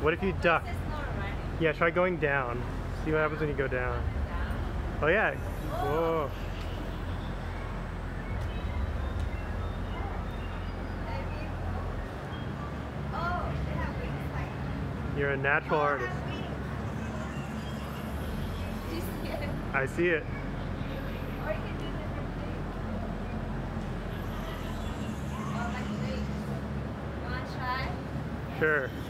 What if you duck? It's not running. Yeah, try going down. See what happens when you go down. Oh yeah. Whoa. Oh, they have wings like. You're a natural Oh, artist. it has wings. Do you see it? I see it. Or you can do different things. Oh, like wings. You wanna try? Sure.